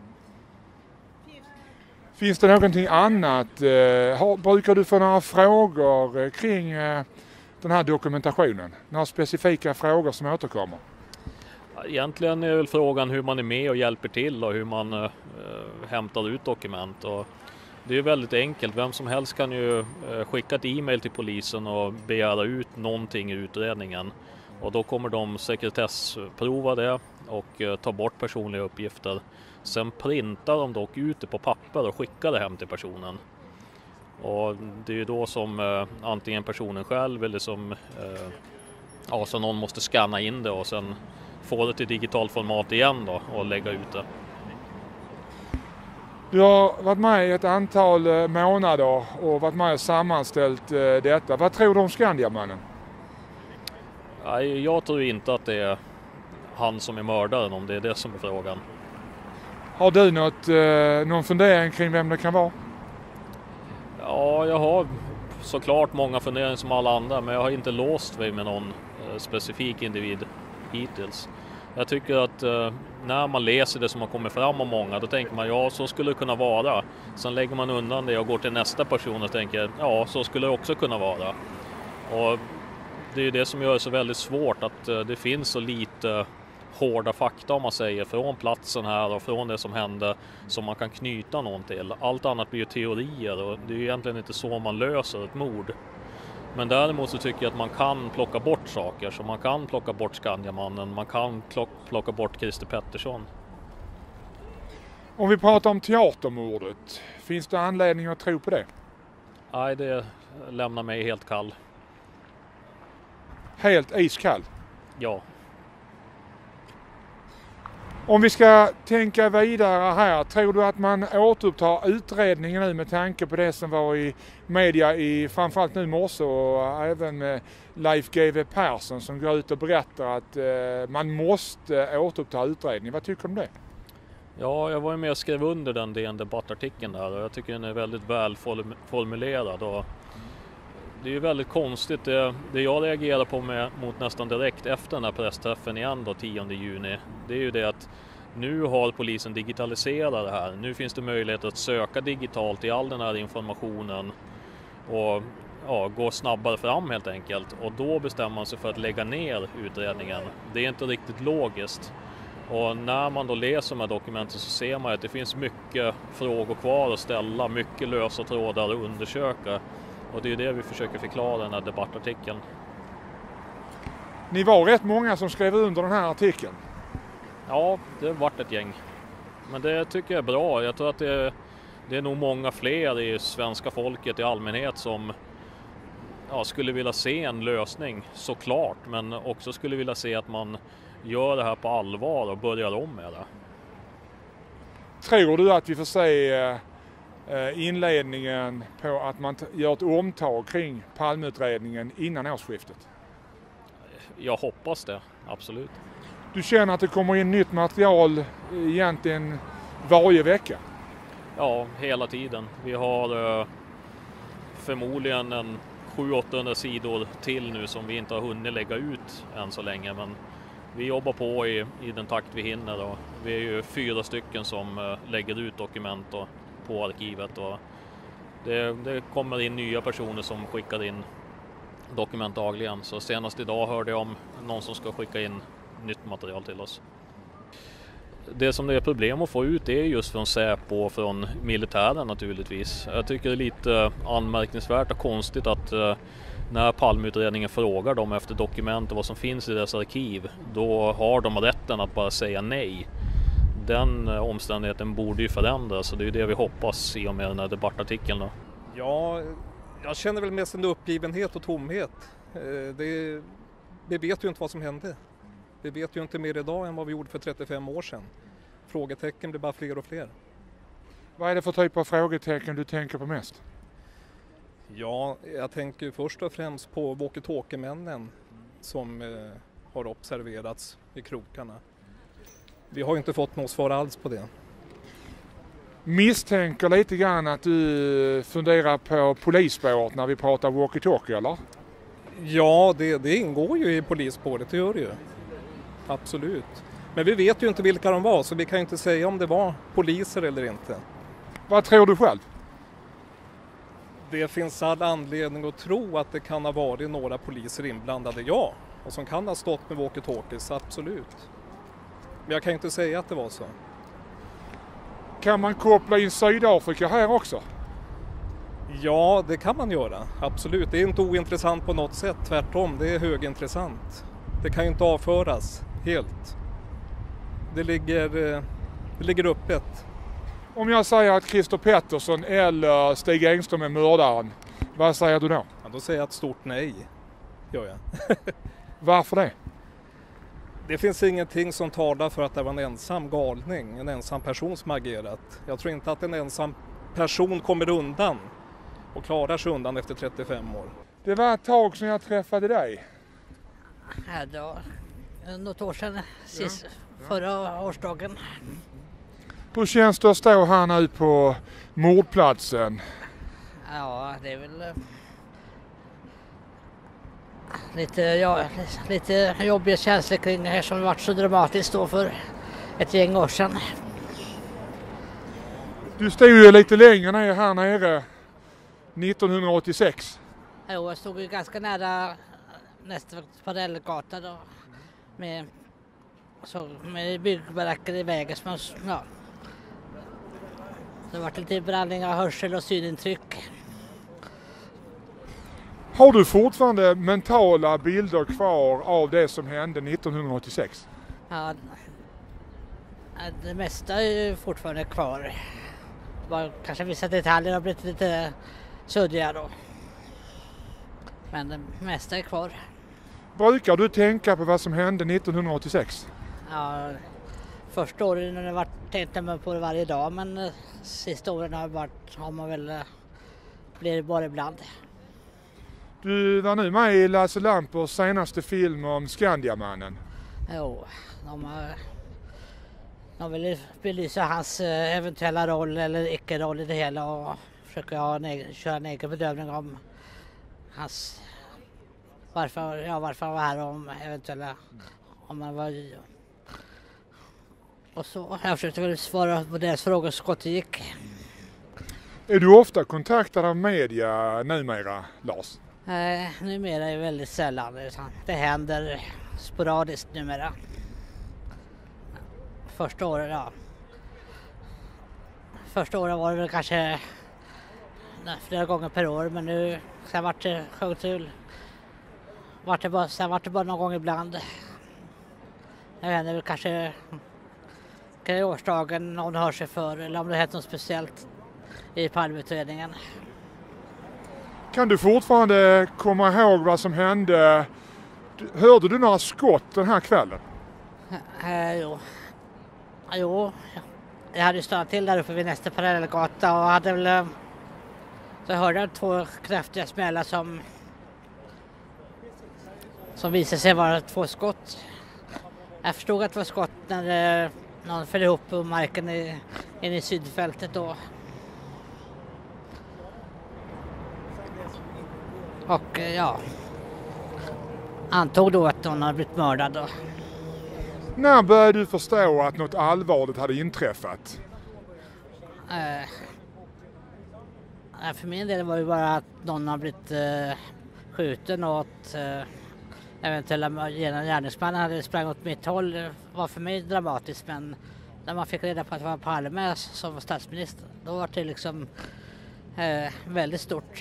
Speaker 3: Finns det någonting annat? Brukar du få några frågor kring den här dokumentationen? Några specifika frågor som återkommer?
Speaker 5: Egentligen är väl frågan hur man är med och hjälper till och hur man hämtar ut dokument. Och det är väldigt enkelt. Vem som helst kan ju skicka ett e-mail till polisen och begära ut någonting i utredningen. Och då kommer de sekretessprova det och ta bort personliga uppgifter. Sen printar de dock ut det på papper och skickar det hem till personen. Och det är ju då som antingen personen själv eller som så någon måste scanna in det och sen få det till digitalt format igen då och lägga ut det. Du
Speaker 3: har varit med i ett antal månader och varit med och sammanställt detta. Vad tror du om Skandiamannen?
Speaker 5: Jag tror inte att det är han som är mördaren, om det är det som är frågan.
Speaker 3: Har du någon fundering kring vem det kan vara?
Speaker 5: Ja, jag har såklart många funderingar som alla andra, men jag har inte låst mig med någon specifik individ hittills. Jag tycker att när man läser det som har kommit fram om många, då tänker man ja, så skulle det kunna vara. Sen lägger man undan det och går till nästa person och tänker ja, så skulle det också kunna vara. Och det är det som gör det så väldigt svårt att det finns så lite hårda fakta om man säger från platsen här och från det som hände som man kan knyta någon till. Allt annat blir ju teorier och det är ju egentligen inte så man löser ett mord. Men däremot så tycker jag att man kan plocka bort saker. Så man kan plocka bort Skandiamannen, man kan plocka bort Christer Pettersson.
Speaker 3: Om vi pratar om teatermordet, finns det anledning att tro på det?
Speaker 5: Nej, det lämnar mig helt kall.
Speaker 3: Helt iskall?
Speaker 5: Ja.
Speaker 3: Om vi ska tänka vidare här, tror du att man återupptar utredningen nu med tanke på det som var i media i framförallt nu i morse och även med Leif GW Persson som går ut och berättar att man måste återuppta utredningen. Vad tycker du om det?
Speaker 5: Ja, jag var ju med och skrev under den DN-debattartikeln där och jag tycker den är väldigt väl formulerad och det är ju väldigt konstigt. Det jag reagerar på mot nästan direkt efter den här pressträffen igen då 10 juni, det är ju det att nu har polisen digitaliserat det här. Nu finns det möjlighet att söka digitalt i all den här informationen och gå snabbare fram helt enkelt. Och då bestämmer man sig för att lägga ner utredningen. Det är inte riktigt logiskt. Och när man då läser de här dokumenten så ser man att det finns mycket frågor kvar att ställa, mycket lösa trådar att undersöka. Och det är det vi försöker förklara i den här debattartikeln.
Speaker 3: Ni var rätt många som skrev under den här artikeln.
Speaker 5: Ja, det har varit ett gäng. Men det tycker jag är bra. Jag tror att det är nog många fler i svenska folket i allmänhet som skulle vilja se en lösning, såklart. Men också skulle vilja se att man gör det här på allvar och börjar om med det.
Speaker 3: Tror du att vi får se inledningen på att man gör ett omtag kring Palmeutredningen innan årsskiftet?
Speaker 5: Jag hoppas det, absolut.
Speaker 3: Du känner att det kommer in nytt material egentligen varje vecka?
Speaker 5: Ja, hela tiden. Vi har förmodligen en 700-800 sidor till nu som vi inte har hunnit lägga ut än så länge. Men vi jobbar på i den takt vi hinner. Och vi är ju 4 stycken som lägger ut dokument på arkivet. Och det kommer in nya personer som skickar in dokument dagligen. Så senast idag hörde jag om någon som ska skicka in nytt material till oss. Det som det är problem att få ut är just från Säpo och från militären naturligtvis. Jag tycker det är lite anmärkningsvärt och konstigt att när Palmeutredningen frågar dem efter dokument och vad som finns i deras arkiv, då har de rätten att bara säga nej. Den omständigheten borde ju förändras och det är det vi hoppas i och med den här debattartikeln då.
Speaker 6: Ja, jag känner väl mest en uppgivenhet och tomhet. Vi vet ju inte vad som hände. Vi vet ju inte mer idag än vad vi gjorde för 35 år sedan. Frågetecken blir bara fler och fler.
Speaker 3: Vad är det för typ av frågetecken du tänker på mest?
Speaker 6: Ja, jag tänker först och främst på walkie-talkie-männen som har observerats i krokarna. Vi har inte fått något svar alls på det.
Speaker 3: Misstänker lite grann att du funderar på polisspåret när vi pratar walkie-talkie, eller?
Speaker 6: Ja, det ingår ju i polisspåret, det gör det ju. Absolut. Men vi vet ju inte vilka de var, så vi kan ju inte säga om det var poliser eller inte.
Speaker 3: Vad tror du själv?
Speaker 6: Det finns all anledning att tro att det kan ha varit några poliser inblandade, ja. Och som kan ha stått med walkie-talkies, absolut. Men jag kan ju inte säga att det var så.
Speaker 3: Kan man koppla in Sydafrika här också?
Speaker 6: Ja, det kan man göra. Absolut. Det är inte ointressant på något sätt. Tvärtom, det är högintressant. Det kan ju inte avföras helt. Det ligger öppet.
Speaker 3: Om jag säger att Christer Pettersson eller Stig Engström är mördaren, vad säger du då?
Speaker 6: Ja, då säger jag ett stort nej. Gör jag.
Speaker 3: Varför det?
Speaker 6: Det finns ingenting som talar för att det var en ensam galning, en ensam person som agerat. Jag tror inte att en ensam person kommer undan och klarar sig undan efter 35 år.
Speaker 3: Det var ett tag sedan jag träffade dig.
Speaker 2: Ja, det var något år sedan, förra årsdagen.
Speaker 3: Hur känns det att stå här nu på mordplatsen?
Speaker 2: Ja, det är väl lite jobbiga känslor kring det här som varit så dramatiskt då för ett gäng år sedan.
Speaker 3: Du stod ju lite längre ner här nere 1986.
Speaker 2: Jo, jag stod ju ganska nära nästa parallellgata då med byggbaracker i vägen. Ja. Det har varit lite blandning av hörsel och synintryck.
Speaker 3: Har du fortfarande mentala bilder kvar av det som hände 1986?
Speaker 2: Ja, det mesta är ju fortfarande kvar. Bara kanske vissa detaljer har blivit lite suddiga då. Men det mesta är kvar.
Speaker 3: Brukar du tänka på vad som hände 1986?
Speaker 2: Ja, första åren har det varit tänkte man på det varje dag, men sista åren har man väl blivit bara ibland.
Speaker 3: Du var nu med i Lasse Lampers senaste film om Skandiamannen.
Speaker 2: Jo, de vill belysa hans eventuella roll eller icke-roll i det hela och försöka köra en egen bedömning om hans varför han var här och om eventuella om han var och så. Jag försökte väl svara på deras frågor så gott det gick.
Speaker 3: Är du ofta kontaktad av media numera, Lars?
Speaker 2: Nej, numera är det väldigt sällan. Det händer sporadiskt numera. Första året var det väl kanske flera gånger per år, men nu sen vart det sjökul. Sen vart det bara någon gång ibland. Det händer väl kanske i årsdagen om det hör sig för eller om det hänt något speciellt i Palmeutredningen.
Speaker 3: Kan du fortfarande komma ihåg vad som hände? Hörde du några skott den här kvällen?
Speaker 2: Jo, jag hade ju stannat till där uppe vid nästa parallellgata och hade väl... Så jag hörde 2 kraftiga smällar som visade sig vara 2 skott. Jag förstod att det var skott när någon föll ihop på marken in i sydfältet då. Och ja, antog då att någon hade blivit mördad då.
Speaker 3: När började du förstå att något allvarligt hade inträffat?
Speaker 2: För min del var det bara att någon har blivit skjuten och att eventuella gärningsmannen hade sprang åt mitt håll var för mig dramatiskt, men när man fick reda på att det var Palme som var statsminister, då var det liksom väldigt stort.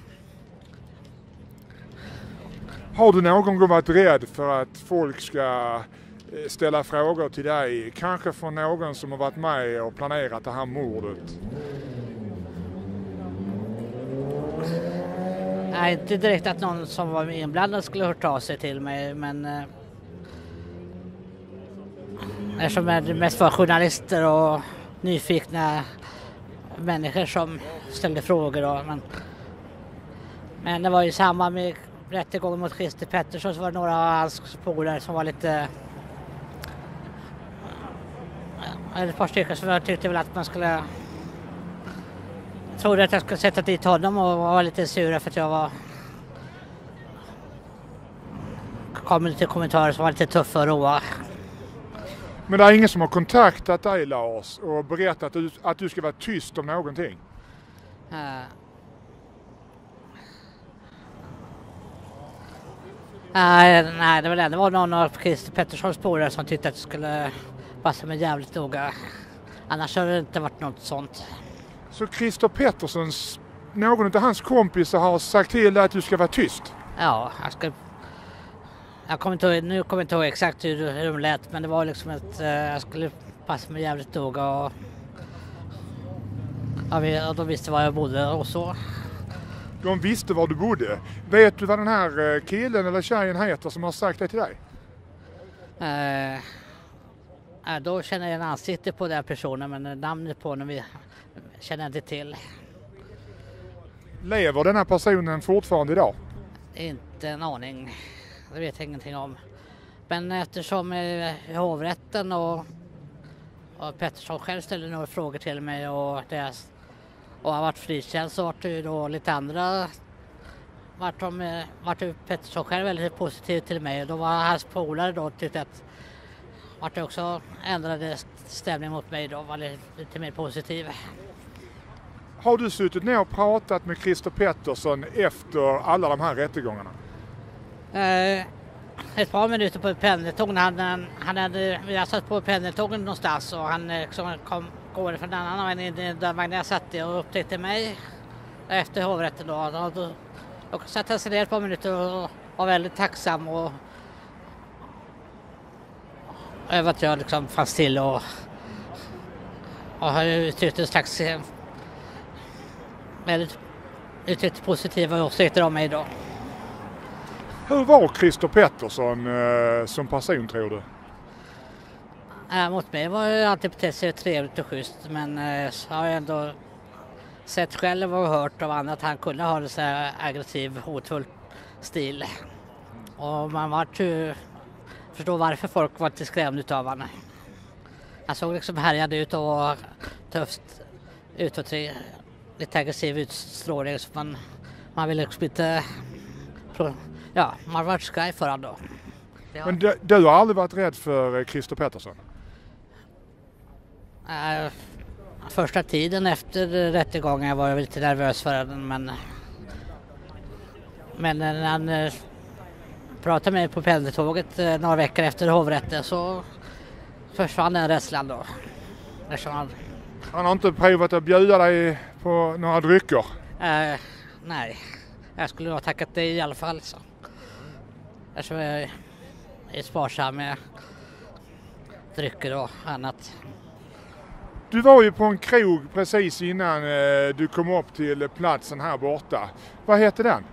Speaker 3: Har du någon gång varit rädd för att folk ska ställa frågor till dig, kanske från någon som har varit med och planerat det här mordet?
Speaker 2: Nej, inte direkt att någon som var inblandad skulle hört av sig till mig, men eftersom det mest var journalister och nyfikna människor som ställde frågor då, men det var ju samma med rättegången mot Christer Pettersson, så var det några av hans polare som var lite, eller ett par stycken som jag tyckte väl att man skulle, trodde att jag skulle sätta dit honom och var lite sura för att jag kom lite kommentarer som var lite tuffa och råa.
Speaker 3: Men det är ingen som har kontaktat dig, Lars, och berättat att du ska vara tyst om någonting?
Speaker 2: Nej, det var någon av Christer Petterssons polare som tyckte att det skulle passa mig jävligt noga. Annars har det inte varit något sånt.
Speaker 3: Så Christer Petterssons, någon av hans kompisar har sagt till att du ska vara tyst?
Speaker 2: Ja, nu kommer jag inte ihåg exakt hur de lät, men det var liksom att jag skulle passa mig jävligt noga och de visste var jag bodde och så.
Speaker 3: De visste var du bodde. Vet du vad den här killen eller tjejen heter som har sagt det till dig?
Speaker 2: Då känner jag en ansikte på den personen, men namnet på honom känner jag inte till.
Speaker 3: Lever den här personen fortfarande idag?
Speaker 2: Inte en aning. Det vet jag ingenting om. Men eftersom hovrätten och Pettersson själv ställde några frågor till mig och har varit frikänd, så var det ju då lite andra. Vart Pettersson själv väldigt positiv till mig, och då var hans polare då tyckte att vart det också ändrade stämning mot mig då, var lite mer positiv.
Speaker 3: Har du suttit ner och pratat med Christer Pettersson efter alla de här rättegångarna?
Speaker 2: Ett par minuter på pendeltåg. Jag satt på pendeltågen någonstans och han liksom går från en annan där vagnen jag satt i och upptäckte mig efter hovrätten då. Och satt han sig ner ett par minuter och var väldigt tacksam och över att jag liksom fanns till och har uttryckt en slags väldigt uttryckt positiva åsikter om mig då.
Speaker 3: Hur var Christer Pettersson som person, tror du?
Speaker 2: Mot mig var det alltid betett sig trevligt och schysst, men så har jag ändå sett själv och hört av annat att han kunde ha en så här aggressiv, hotfull stil. Och man var ju förstå varför folk var lite skrämda av honom. Han såg liksom härjad ut och tufft utåt, lite aggressiv utstrålning, så man ville liksom inte... Ja, man var skraj för honom då. Ja.
Speaker 3: Men du har aldrig varit rädd för Christer Pettersson?
Speaker 2: Första tiden efter rättegången var jag lite nervös för den, men när han pratade med mig på pendeltåget några veckor efter hovrätten, så försvann den rädslan då.
Speaker 3: Han har inte provat att bjuda dig på några drycker?
Speaker 2: Nej, jag skulle ha tackat dig i alla fall. Så. Eftersom jag är sparsam med drycker och annat.
Speaker 3: Du var ju på en krog precis innan du kom upp till platsen här borta. Vad heter den?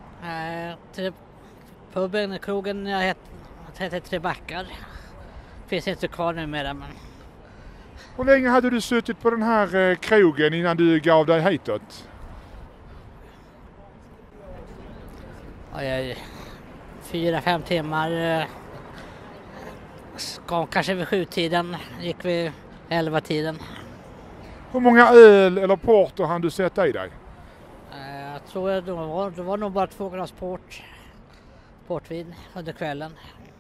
Speaker 2: Puben, krogen, jag heter Tre Backar. Finns inte kvar numera, men
Speaker 3: Hur länge hade du suttit på den här krogen innan du gav dig hitåt?
Speaker 2: 4-5 timmar. Kanske vid 7-tiden, gick vi 11-tiden.
Speaker 3: Hur många öl eller porter hann du sätta i dig?
Speaker 2: Jag tror det var nog bara 2 glas portvin under kvällen.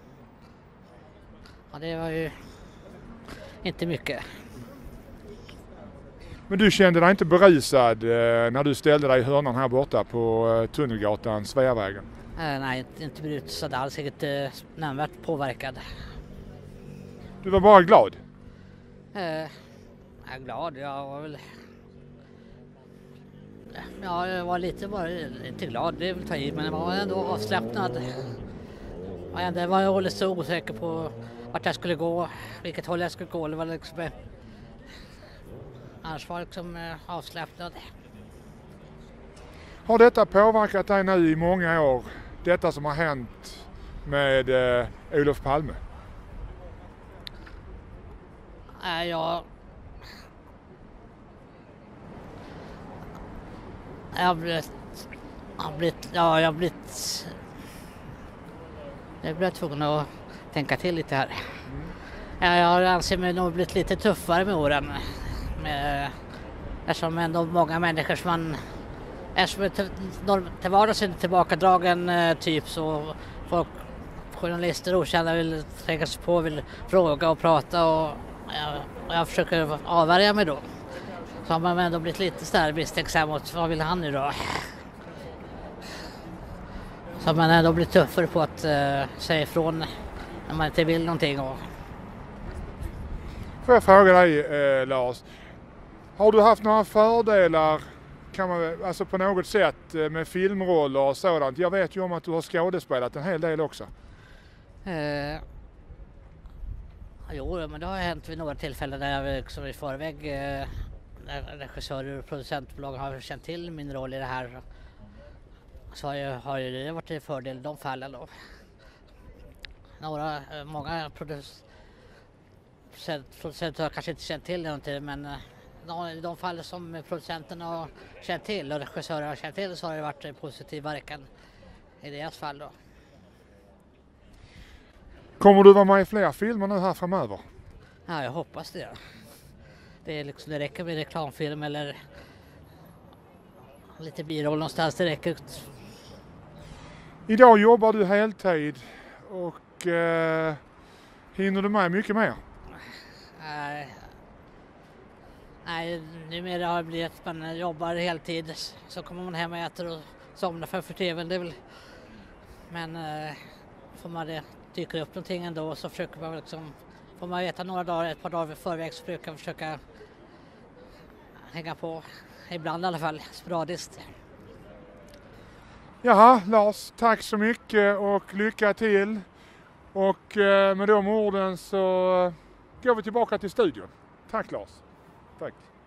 Speaker 2: Ja, det var ju inte mycket.
Speaker 3: Men du kände dig inte berusad när du ställde dig i hörnan här borta på Tunnelgatan, Sveavägen?
Speaker 2: Nej, inte berusad alls, inte nämnvärt påverkad.
Speaker 3: Du var bara glad?
Speaker 2: Jag är glad, jag var väl... Ja, jag var inte glad, det vill ta i, men jag var ändå avslappnad. Jag var lite så osäker på vart jag skulle gå, vilket håll jag skulle gå. Det var liksom, annars var jag liksom avslappnad.
Speaker 3: Har detta påverkat dig nu i många år? Detta som har hänt med Olof Palme?
Speaker 2: Jag har blivit tvungen att tänka till lite här. Jag anser mig nog blivit lite tuffare med åren. Eftersom ändå många människor som man är till vardags inte tillbakadragen typ, så folk, journalister och okända vill tränga sig på, vill fråga och prata, och jag försöker avvärja mig då. Så har man ändå blivit lite sådär misstänksam mot vad vill han nu då? Så har man ändå blivit tuffare på att säga ifrån när man inte vill någonting.
Speaker 3: Får jag fråga dig Lars, har du haft några fördelar alltså på något sätt med filmroller och sådant? Jag vet ju om att du har skådespelat en hel del också.
Speaker 2: Jo, men det har hänt vid några tillfällen där jag liksom i förväg regissörer och producentbolag har känt till min roll i det här. Så har ju det varit en fördel i de fallen då. Många producenter har kanske inte känt till det någonting, men i de fall som producenterna har känt till och regissörer har känt till, så har det varit en positiv verkan i deras fall då.
Speaker 3: Kommer du vara med i fler filmer nu här framöver?
Speaker 2: Ja, jag hoppas det. Det räcker med reklamfilm eller lite biroll någonstans, det räcker.
Speaker 3: Idag jobbar du heltid och hinner du med mycket mer?
Speaker 2: Nej, numera har det blivit att man jobbar heltid, så kommer man hem och äter och somnar för tvn. Det är väl... Men får man det dyker upp någonting ändå, så försöker man liksom, får man veta ett par dagar i förväg, så brukar man försöka hänga på, ibland i alla fall, sporadiskt.
Speaker 3: Jaha, Lars, tack så mycket och lycka till. Och med de orden så går vi tillbaka till studion. Tack Lars. Tack.